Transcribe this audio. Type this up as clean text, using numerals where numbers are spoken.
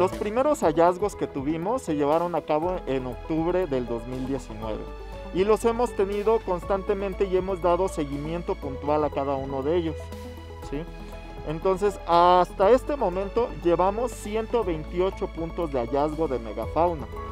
los primeros hallazgos que tuvimos se llevaron a cabo en octubre del 2019 y los hemos tenido constantemente y hemos dado seguimiento puntual a cada uno de ellos, ¿sí? Entonces, hasta este momento llevamos 128 puntos de hallazgo de megafauna.